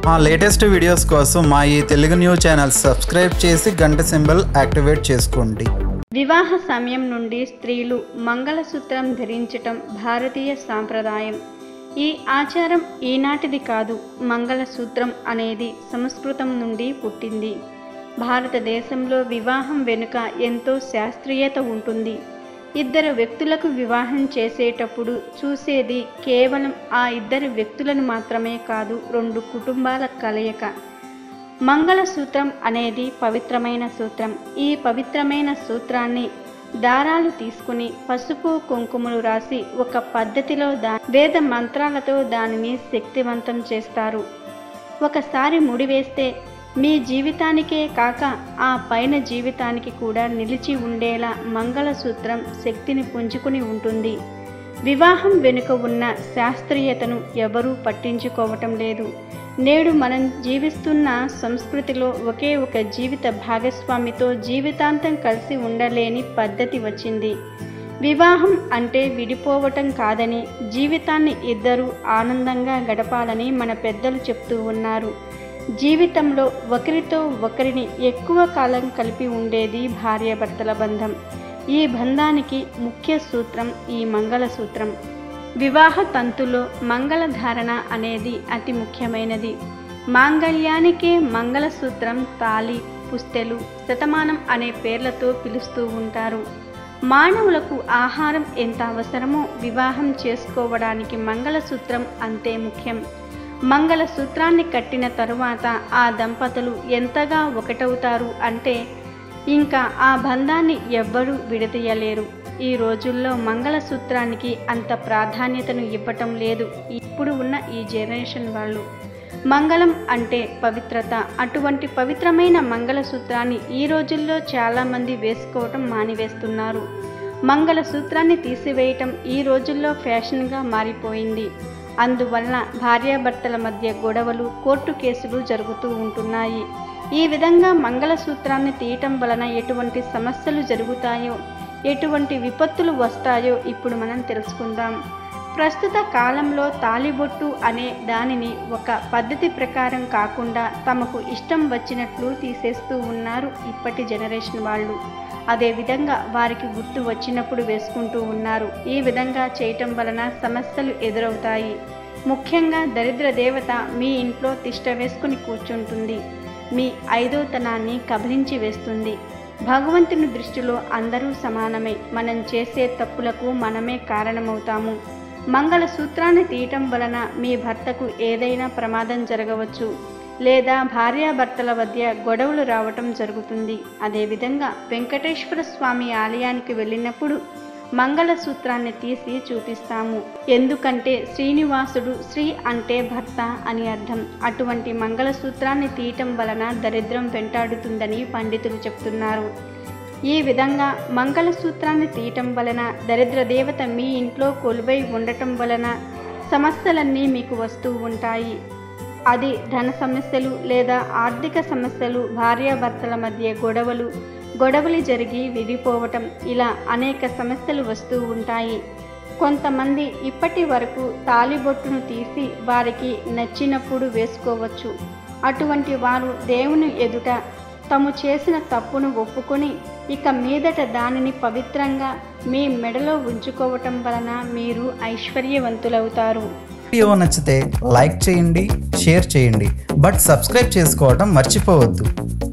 మా latest videos కోసం మా ఈ తెలుగు న్యూస్ ఛానల్ సబ్స్క్రైబ్ చేసి గంట సింబల్ యాక్టివేట్ చేసుకోండి. వివాహ సమయం నుండి స్త్రీలు మంగళసూత్రం ధరించటం భారతీయ సాంప్రదాయం. ఈ ఆచారం ఈనాటిది కాదు. మంగళసూత్రం అనేది సంస్కృతం నుండి పుట్టింది. భారతదేశంలో వివాహం వెనుక ఎంతో శాస్త్రీయత ఉంటుంది. ఇద్దరు వ్యక్తులకు వివాహం చేసేటప్పుడు చూసేది కేవలం ఆ ఇద్దరు వ్యక్తులను మాత్రమే కాదు, రెండు కుటుంబాల కలయిక. మంగళసూత్రం అనేది పవిత్రమైన సూత్రం. ఈ పవిత్రమైన సూత్రాన్ని దారాలు తీసుకుని పసుపు కుంకుమలు రాసి ఒక పద్ధతిలో వేద మంత్రాలతో దానిని శక్తివంతం చేస్తారు. ఒకసారి ముడివేస్తే మీ జీవితానికే కాక ఆ పైన జీవితానికి కూడా నిలిచి ఉండేలా మంగళసూత్రం శక్తిని పుంజుకుని ఉంటుంది. వివాహం వెనుక ఉన్న శాస్త్రీయతను ఎవరూ పట్టించుకోవటం లేదు. నేడు మనం జీవిస్తున్న సంస్కృతిలో ఒకే ఒక జీవిత భాగస్వామితో జీవితాంతం కలిసి ఉండలేని పద్ధతి వచ్చింది. వివాహం అంటే విడిపోవటం కాదని, జీవితాన్ని ఇద్దరూ ఆనందంగా గడపాలని మన పెద్దలు చెప్తూ ఉన్నారు. జీవితంలో ఒకరితో ఒకరిని ఎక్కువ కాలం కలిపి ఉండేది భార్యాభర్తల బంధం. ఈ బంధానికి ముఖ్య సూత్రం ఈ మంగళసూత్రం. వివాహ తంతులో మంగళధారణ అనేది అతి ముఖ్యమైనది. మాంగళ్యానికే మంగళసూత్రం, తాళి, పుస్తెలు, శతమానం అనే పేర్లతో పిలుస్తూ ఉంటారు. మానవులకు ఆహారం ఎంత అవసరమో వివాహం చేసుకోవడానికి మంగళసూత్రం అంతే ముఖ్యం. మంగళసూత్రాన్ని కట్టిన తరువాత ఆ దంపతులు ఎంతగా ఒకటవుతారు అంటే ఇంకా ఆ బంధాన్ని ఎవ్వరూ విడదీయలేరు. ఈ రోజుల్లో మంగళసూత్రానికి అంత ప్రాధాన్యతను ఇవ్వటం లేదు ఇప్పుడు ఉన్న ఈ జనరేషన్ వాళ్ళు. మంగళం అంటే పవిత్రత. అటువంటి పవిత్రమైన మంగళసూత్రాన్ని ఈ రోజుల్లో చాలామంది వేసుకోవటం మానివేస్తున్నారు. మంగళసూత్రాన్ని తీసివేయటం ఈ రోజుల్లో ఫ్యాషన్గా మారిపోయింది. అందువలన భార్యాభర్తల మధ్య గొడవలు, కోర్టు కేసులు జరుగుతూ ఉంటున్నాయి. ఈ విధంగా మంగళసూత్రాన్ని తీయటం వలన ఎటువంటి సమస్యలు జరుగుతాయో, ఎటువంటి విపత్తులు వస్తాయో ఇప్పుడు మనం తెలుసుకుందాం. ప్రస్తుత కాలంలో తాళిబొట్టు అనే దానిని ఒక పద్ధతి ప్రకారం కాకుండా తమకు ఇష్టం వచ్చినట్లు తీసేస్తూ ఉన్నారు ఇప్పటి జనరేషన్ వాళ్ళు. అదేవిధంగా వారికి గుర్తు వచ్చినప్పుడు వేసుకుంటూ ఉన్నారు. ఈ విధంగా చేయటం వలన సమస్యలు ఎదురవుతాయి. ముఖ్యంగా దరిద్ర దేవత మీ ఇంట్లో తిష్ట వేసుకుని కూర్చుంటుంది. మీ ఐదోతనాన్ని కబలించి వేస్తుంది. భగవంతుని దృష్టిలో అందరూ సమానమే. మనం చేసే తప్పులకు మనమే కారణమవుతాము. మంగళసూత్రాన్ని తీయటం వలన మీ భర్తకు ఏదైనా ప్రమాదం జరగవచ్చు, లేదా భార్యాభర్తల మధ్య గొడవలు రావటం జరుగుతుంది. అదేవిధంగా వెంకటేశ్వర స్వామి ఆలయానికి వెళ్ళినప్పుడు మంగళసూత్రాన్ని తీసి చూపిస్తాము. ఎందుకంటే శ్రీనివాసుడు, శ్రీ అంటే భర్త అని అర్థం. అటువంటి మంగళసూత్రాన్ని తీయటం వలన దరిద్రం వెంటాడుతుందని పండితులు చెప్తున్నారు. ఈ విధంగా మంగళసూత్రాన్ని తీయటం వలన దరిద్ర దేవత మీ ఇంట్లో కొలువై ఉండటం వలన సమస్యలన్నీ మీకు వస్తూ ఉంటాయి. అది ధన సమస్యలు లేదా ఆర్థిక సమస్యలు, భార్యాభర్తల మధ్య గొడవలు జరిగి విడిపోవటం, ఇలా అనేక సమస్యలు వస్తూ ఉంటాయి. కొంతమంది ఇప్పటి వరకు తాళిబొట్టును తీసి వారికి నచ్చినప్పుడు వేసుకోవచ్చు. అటువంటి వారు దేవుని ఎదుట తాము చేసిన తప్పును ఒప్పుకొని ఇక మీదట దానిని పవిత్రంగా మీ మెడలో ఉంచుకోవటం వలన మీరు ఐశ్వర్యవంతులవుతారు. వీడియో నచ్చితే లైక్ చేయండి, షేర్ చేయండి, బట్ సబ్స్క్రైబ్ చేసుకోవడం మర్చిపోవద్దు.